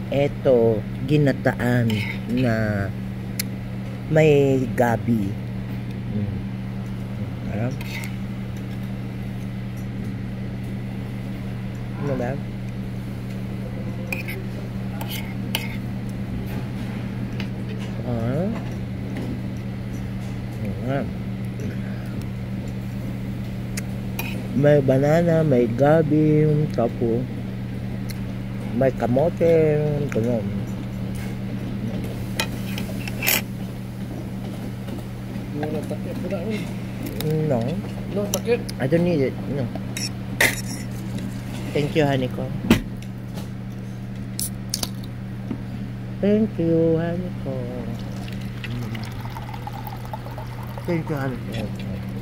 Eto, ginataan na may gabi. Alam? Ano ba? May banana, may gabi, tapos may kamote, ganun. You want a bucket for that one? No. No bucket? I don't need it. No. Thank you, Haniko. Thank you, Haniko. Thank you, Haniko.